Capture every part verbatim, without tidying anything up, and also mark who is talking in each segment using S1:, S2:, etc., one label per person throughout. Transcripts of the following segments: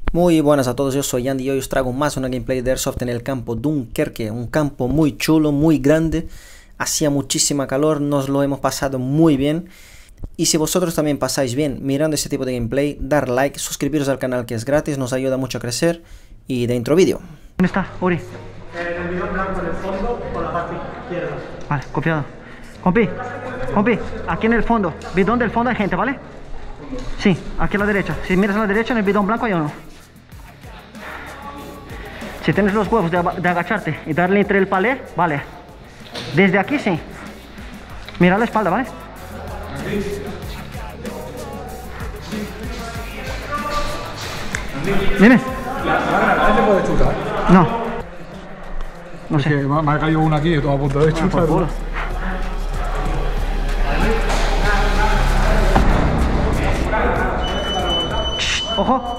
S1: Muy buenas a todos, yo soy Andy y hoy os traigo más una gameplay de Airsoft en el campo Dunkerque, un campo muy chulo, muy grande, hacía muchísima calor, nos lo hemos pasado muy bien. Y si vosotros también pasáis bien mirando este tipo de gameplay, dar like, suscribiros al canal que es gratis, nos ayuda mucho a crecer. Y dentro vídeo.
S2: ¿Dónde está, Uri?
S3: En el bidón blanco en el fondo, por la parte izquierda.
S2: Vale, copiado. Compi, compi, aquí en el fondo, bidón del fondo hay gente, ¿vale? Sí, aquí a la derecha. Si miras a la derecha, en el bidón blanco hay uno. Si tienes los huevos de, de agacharte y darle entre el palé, vale. Desde aquí sí. Mira la espalda, ¿vale? Dime.
S4: ¿La granada se puede chutar?
S2: No. No sé.
S4: Que me, me ha caído una aquí y todo a punto de chutar.
S2: Por ¡Ojo!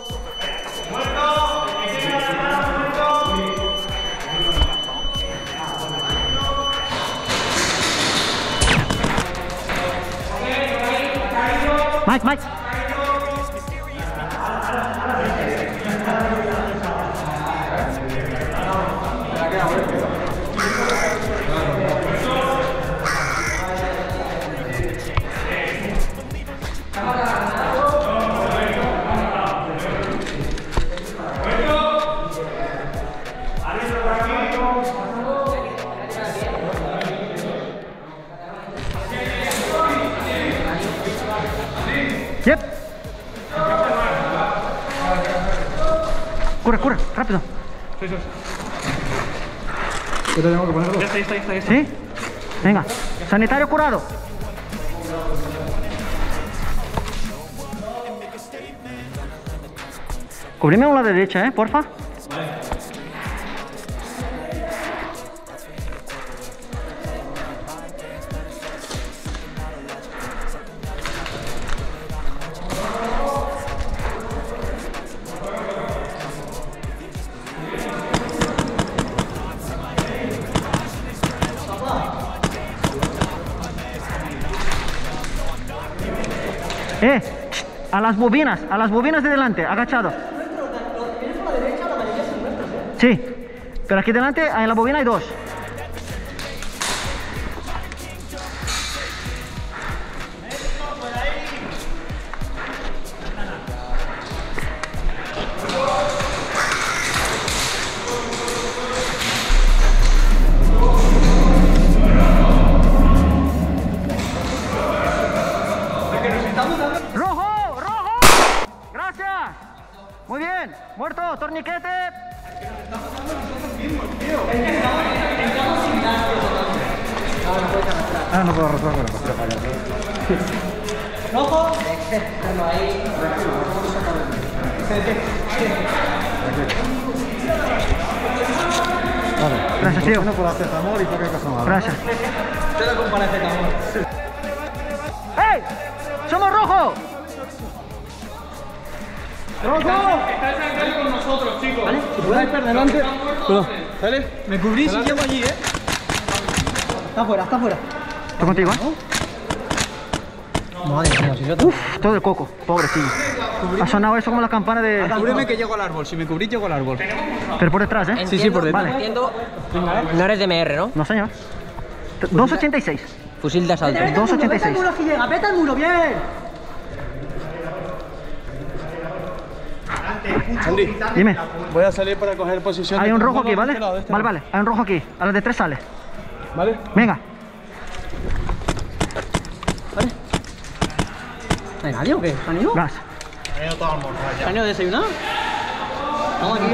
S2: Mike, Mike. Yep. Corre, corre, rápido.
S4: Sí, sí. ¿Qué tenemos que ponerlo?
S3: Ya está, ya está, ya está, ya está.
S2: ¿Sí? Venga, sanitario curado. Cubrime a la derecha, eh, porfa. Eh, a las bobinas, a las bobinas de delante, agachado. Sí, pero aquí delante, en la bobina hay dos. ¡Rojo! ¡Rojo! ¡Gracias! Muy bien, muerto, torniquete.
S4: Ah, no puedo arrastrar con la pastilla para allá.
S3: ¡Rojo!
S4: Vale.
S2: Gracias, tío.
S4: Uno por acetamol y por qué cosa más.
S2: Gracias.
S3: Te lo comparece, amor.
S2: ¡Hey! ¡Somos rojo!
S3: ¡Rojo! Está el sanitario con nosotros, chicos. ¿Vale? Si puedes estar delante. Perdón. ¿Vale? Me cubrís y llego allí, ¿eh? Está fuera, está fuera.
S2: Estoy contigo, ¿eh?
S3: Madre mía, si yo te...
S2: Uf, todo el coco, pobrecillo. Ha sonado eso como la campana de...
S3: Cúbreme que llego al árbol. Si me cubrís, llego al árbol.
S2: Pero por detrás, ¿eh?
S3: Sí, sí, por detrás.
S2: Vale.
S5: Entiendo, no eres de M R, ¿no?
S2: No, señor. dos ochenta y seis.
S5: Fusil de asalto.
S2: dos ochenta y seis.
S3: ¡Aprieta el muro, bien!
S4: Andy,
S2: Dime.
S4: voy a salir para coger posición.
S2: Hay
S4: de
S2: un rojo
S4: control
S2: aquí, ¿vale?
S4: de este lado, de este
S2: Vale,
S4: lado.
S2: vale. Hay un rojo aquí. A las de tres sale.
S4: ¿Vale?
S2: Venga.
S3: ¿No hay nadie o qué? ¿Han ido?
S2: Gas.
S3: ¿Han ido a desayunar? Estamos aquí,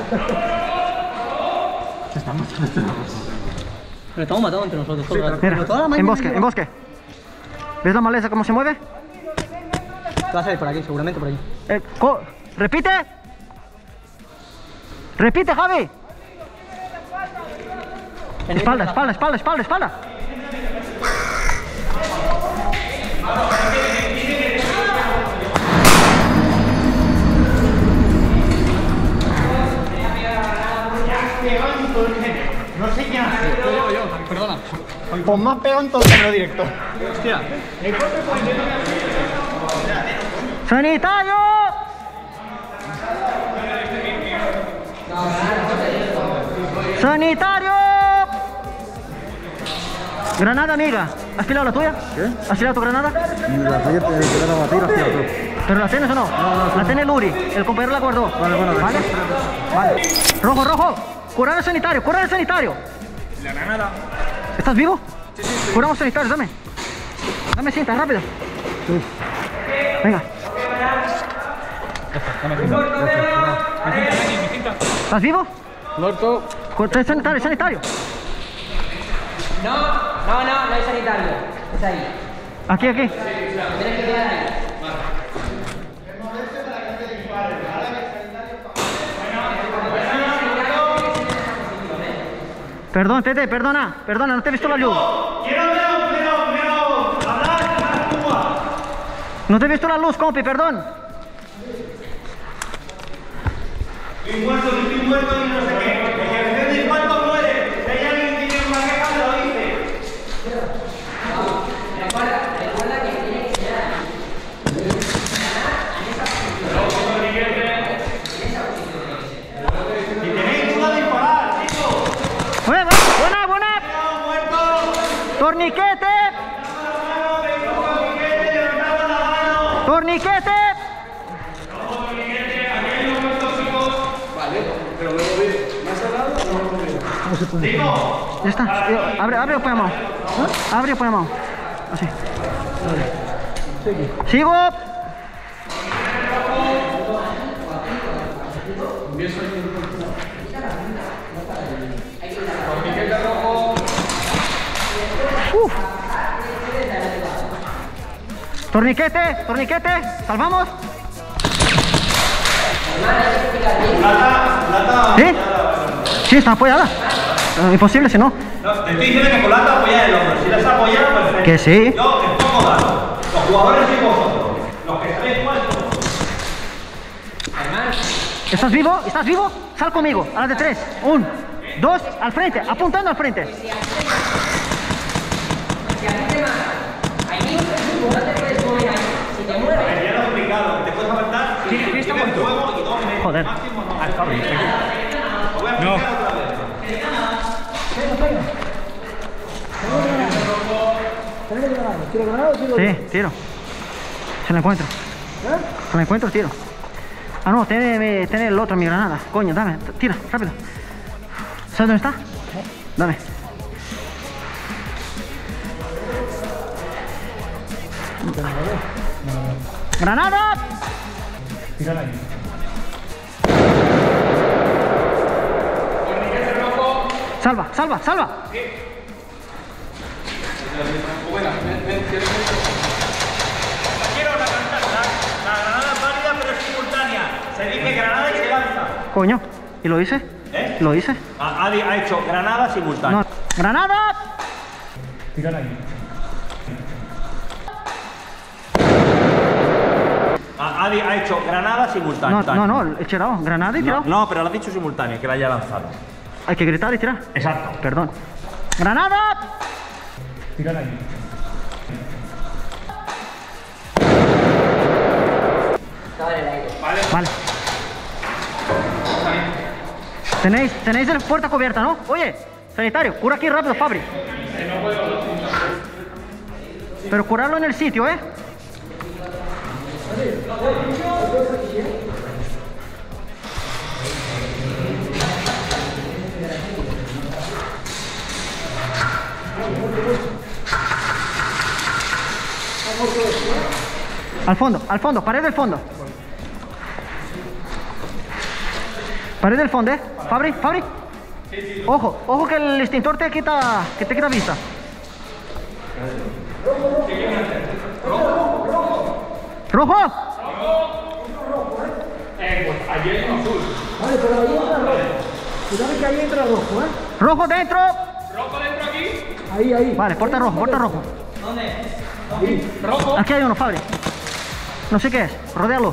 S3: se están matando entre nosotros. Nos estamos matando entre nosotros todo el rato.
S2: Mira,
S3: Pero toda la
S2: en
S3: mañana
S2: bosque,
S3: lleva-
S2: en bosque. ¿Ves la maleza cómo se mueve?
S3: Va a salir por aquí, seguramente por aquí.
S2: Eh, co- repite. Repite, Javi. Espalda, espalda, espalda, espalda, espalda.
S3: No sé quién hace. Yo, yo, yo, perdona. Pues más pegado en todo el camino directo. Hostia.
S2: ¡Sanitario! ¡Sanitario! Granada, amiga. ¿Has tirado la tuya?
S4: ¿Qué?
S2: ¿Has tirado tu granada?
S4: La tuya te la batir, has tirado tú.
S2: ¿Pero la tienes o no?
S4: No, no,
S2: la tiene Luri. El compañero la guardó.
S4: Vale, bueno,
S2: ¿Vale? Vale. Rojo, rojo. Curar al sanitario, curar al sanitario.
S3: La granada.
S2: ¿Estás vivo? Sí, sí, sí. Curamos sanitarios, dame. Dame cinta, rápido. Sí. Venga. ¿Estás vivo?
S4: Muerto.
S2: Corta el sanitario, sanitario.
S5: No, no, no, no hay sanitario. Es ahí.
S2: Aquí, aquí.
S5: Tienes que quedar ahí.
S2: Perdón, Tete, perdona, perdona, no te he visto la luz. No te he visto la luz, compi, perdón.
S6: Estoy muerto, estoy muerto y no sé qué. El que cuánto muere. Si hay alguien que tiene una queja, me lo dice.
S5: Recuerda, recuerda que tiene que ser ahí.
S6: Si tenéis duda, disparar, chicos.
S2: Buena, buena, buena. Torniquete. Torniquete. Ya está. Abre, abre o pon la mano. Abre o pon la mano. Así. Sigo. Uf. Torniquete, torniquete. Salvamos. ¿Sí? Sí, está apoyada. Uh, imposible si no.
S6: No, te estoy diciendo que con lata apoyar el hombro. Si la has apoyado, perfecto.
S2: Que sí.
S6: Yo te pongo dado. Los jugadores y vosotros. Los que estáis muertos.
S2: ¿Estás vivo? ¿Estás vivo? Sal conmigo. A las de tres. Un, dos, al frente. Apuntando al frente.
S5: Si a ti te matan, ahí mismo no te puedes mover ahí. Si te mueves.
S6: Ya lo he explicado. Te puedes apartar. Si tienes fuego y dos metros.
S2: Joder.
S6: Máximo no. Al cabo. Lo voy a explicar otra vez.
S2: Sí, tiro. Se la encuentro. Se la encuentro, tiro. Ah, no, tiene, tiene el otro, mi granada. Coño, dame, tira, rápido. ¿Sabes dónde está? Dame. ¡Granada!
S3: Tírala ahí.
S2: Salva, salva, salva.
S6: Quiero la granada. La granada es válida, pero es simultánea. Se dice granada y se lanza.
S2: Coño, ¿y lo hice?
S6: ¿Eh?
S2: ¿Lo hice?
S6: Ha, ha hecho granada simultánea.
S2: No. ¡Granada!
S3: Tírala ahí.
S6: Ha, ha hecho granada simultánea.
S2: No, no, no, he tirado. Granada y tirado.
S6: No, no, pero lo has dicho simultánea, que la haya lanzado.
S2: Hay que gritar y tirar.
S6: Exacto.
S2: Perdón. ¡Granada!
S3: Tírala ahí.
S5: Estaba en el aire.
S2: Vale. Tenéis, tenéis la puerta cubierta, ¿no? Oye, sanitario, cura aquí rápido, Fabri. Pero curarlo en el sitio, ¿eh? Al fondo, al fondo, pared del fondo. Pared del fondo, ¿eh? Fabri, Fabri. Ojo, ojo que el extintor te quita, que te quita vista. ¿Rojo?
S3: Allí hay un azul.
S2: Vale, pero ahí entra rojo. Cuidado que ahí entra rojo, ¿eh? Rojo dentro.
S3: ¿Rojo dentro aquí?
S2: Ahí, ahí. Vale, porta rojo, porta rojo.
S3: ¿Rojo?
S2: Aquí hay uno, Fabri. No sé qué es, rodéalo.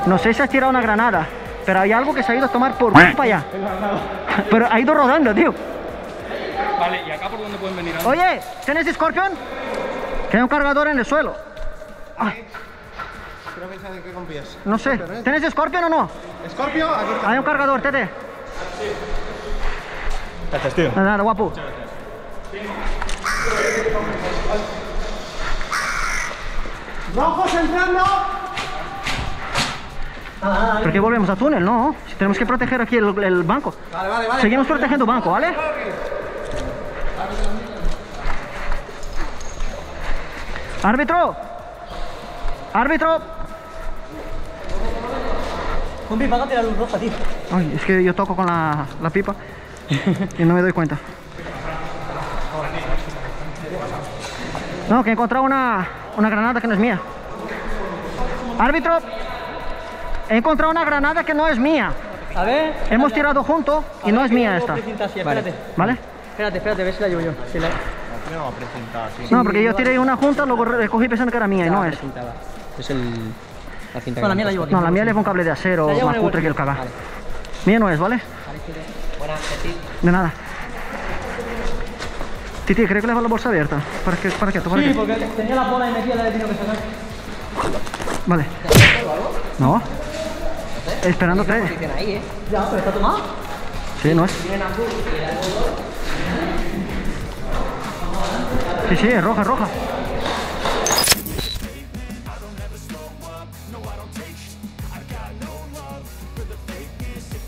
S2: No sé si has tirado una granada, pero hay algo que se ha ido a tomar por para allá. Pero ha ido rodando, tío.
S3: Vale, ¿y acá por dónde pueden venir?
S2: Oye, ¿tienes Scorpion? Que hay un cargador en el suelo. Ay,
S4: Creo que sabe qué confías.
S2: no sé, ¿tienes Scorpion o no?
S4: Scorpio, aquí está.
S2: Hay un cargador, Tete.
S4: Gracias, tío.
S2: Nada, nada, guapo.
S6: ¡Rojos entrando!
S2: ¿Por qué volvemos a túnel? No, si tenemos que proteger aquí el, el banco.
S4: Vale, vale, vale.
S2: Seguimos protegiendo banco, ¿vale? ¡Árbitro! ¡Árbitro!
S5: Compi, págate la luz roja, tío.
S2: Ay, es que yo toco con la, la pipa y no me doy cuenta. No, que he encontrado una, una granada que no es mía. ¡Árbitro! He encontrado una granada que no es mía.
S5: A ver.
S2: Hemos tirado juntos y no es mía esta.
S5: Espérate.
S2: ¿Vale?
S5: Espérate, espérate, a ver si la llevo yo. Si la...
S4: No, presentar, sí.
S2: No, porque yo tiré una junta, luego recogí pensando que era mía y no es.
S5: Es el... la cinta. No, la mía la llevo aquí.
S2: No, la mía le un cable de acero
S5: La llevo
S2: más
S5: en el
S2: cutre que el
S5: bolsillo.
S2: caga.
S5: Vale.
S2: Mía no es, ¿vale?
S5: Buenas, Titi.
S2: De nada. Titi, creo que le va la bolsa abierta. ¿Para qué? ¿Para qué? ¿Para
S5: Sí,
S2: qué?
S5: porque tenía la bola y metía la de tenido que sacar.
S2: Vale. No. Esperándote.
S5: Ahí, ¿eh? Ya, pero está tomado.
S2: Sí, no es. Sí, sí, es roja, roja.